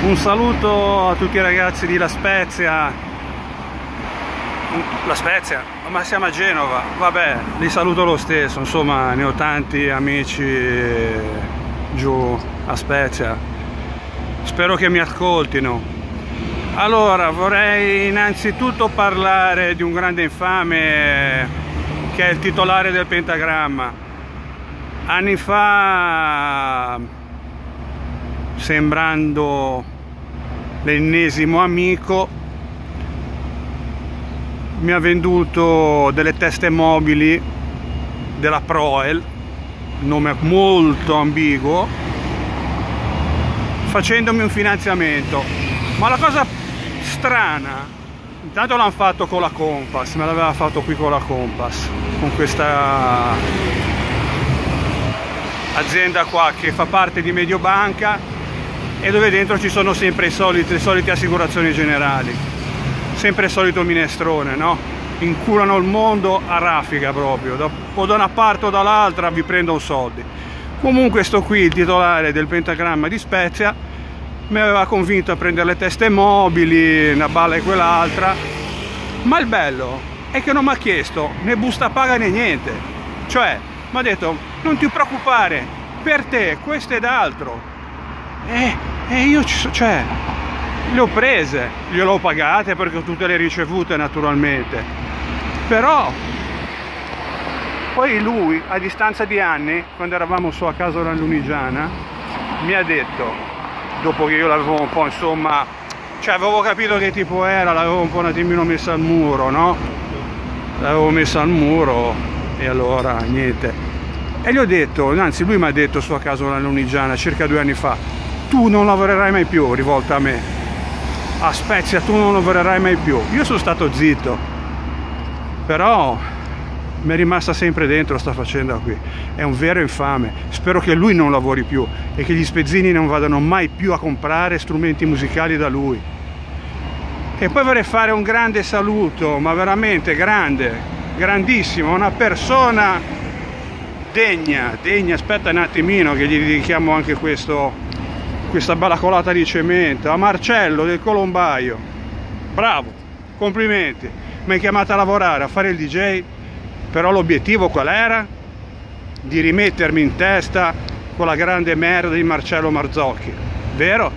Un saluto a tutti i ragazzi di La Spezia. La Spezia? Ma siamo a Genova, vabbè, li saluto lo stesso, insomma, ne ho tanti amici giù a Spezia. Spero che mi ascoltino. Allora, vorrei innanzitutto parlare di un grande infame che è il titolare del Pentagramma. Anni fa, sembrando l'ennesimo amico, mi ha venduto delle teste mobili della Proel, nome molto ambiguo, facendomi un finanziamento. Ma la cosa strana, intanto l'hanno fatto con la Compass, me l'aveva fatto qui con la Compass, con questa azienda qua che fa parte di Mediobanca e dove dentro ci sono sempre le solite assicurazioni generali, sempre il solito minestrone, no? Inculano il mondo a raffica proprio, o da una parte o dall'altra vi prendono soldi. Comunque sto qui, il titolare del Pentagramma di Spezia, mi aveva convinto a prendere le teste mobili, una balla e quell'altra, ma il bello è che non mi ha chiesto né busta paga né niente, cioè mi ha detto non ti preoccupare, per te questo ed altro, e io cioè le ho prese, gliele ho pagate perché ho tutte le ricevute naturalmente, però poi lui a distanza di anni, quando eravamo su a casa alla Lunigiana, mi ha detto, dopo che io l'avevo un po', insomma, cioè avevo capito che tipo era, l'avevo un po' un attimino messa al muro, no? L'avevo messa al muro e allora niente. E gli ho detto, anzi lui mi ha detto su a casa alla Lunigiana circa 2 anni fa, tu non lavorerai mai più, rivolta a me, a Spezia tu non lavorerai mai più. Io sono stato zitto, però mi è rimasta sempre dentro sta faccenda qui, è un vero infame. Spero che lui non lavori più e che gli spezzini non vadano mai più a comprare strumenti musicali da lui. E poi vorrei fare un grande saluto, ma veramente grande, grandissimo, una persona degna, aspetta un attimino che gli dedichiamo anche questa bella colata di cemento, a Marcello del Colombaio. Bravo, complimenti, mi hai chiamato a lavorare, a fare il DJ, però l'obiettivo qual era? Di rimettermi in testa quella grande merda di Marcello Marzocchi, vero?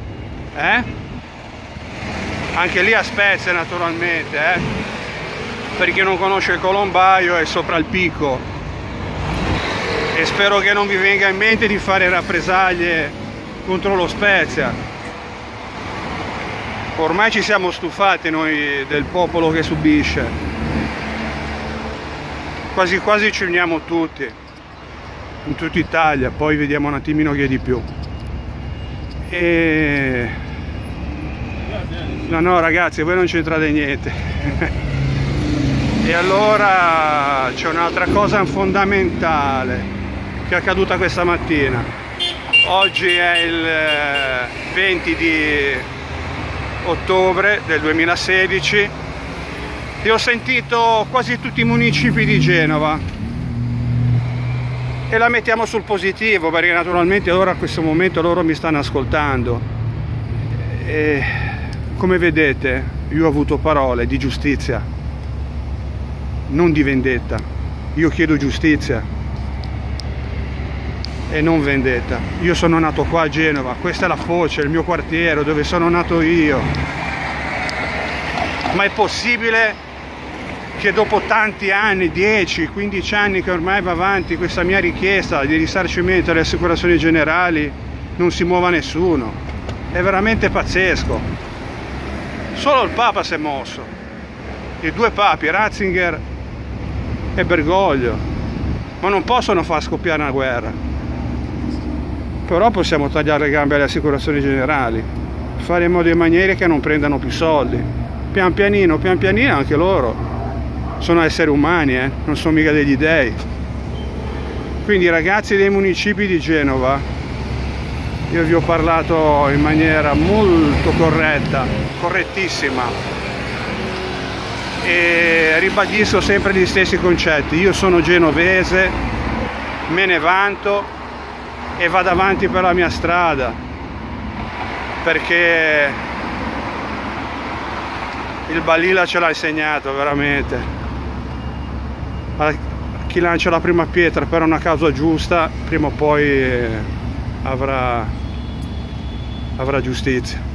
Anche lì a Spezia naturalmente, per chi non conosce il Colombaio è sopra il picco, e spero che non vi venga in mente di fare rappresaglie contro lo Spezia. Ormai ci siamo stufati noi del popolo che subisce, quasi quasi ci uniamo tutti in tutta Italia, poi vediamo un attimino che è di più. No ragazzi, voi non c'entrate niente. E allora c'è un'altra cosa fondamentale che è accaduta questa mattina. Oggi è il 20 di ottobre del 2016 e ho sentito quasi tutti i municipi di Genova, e la mettiamo sul positivo perché naturalmente ora a questo momento loro mi stanno ascoltando, e come vedete io ho avuto parole di giustizia, non di vendetta. Io chiedo giustizia e non vendetta. Io sono nato qua a Genova, questa è la Foce, il mio quartiere dove sono nato io, ma è possibile che dopo tanti anni, 10-15 anni che ormai va avanti questa mia richiesta di risarcimento alle assicurazioni generali, non si muova nessuno? È veramente pazzesco. Solo il Papa si è mosso, i 2 papi, Ratzinger e Bergoglio, ma non possono far scoppiare una guerra. Però possiamo tagliare le gambe alle assicurazioni generali, fare in modo e maniera che non prendano più soldi, pian pianino anche loro sono esseri umani, non sono mica degli dei. Quindi ragazzi dei municipi di Genova, io vi ho parlato in maniera molto corretta, correttissima, e ribadisco sempre gli stessi concetti. Io sono genovese, me ne vanto e vado avanti per la mia strada. perché il Balilla ce l'ha insegnato veramente. Chi lancia la prima pietra per una causa giusta prima o poi avrà giustizia.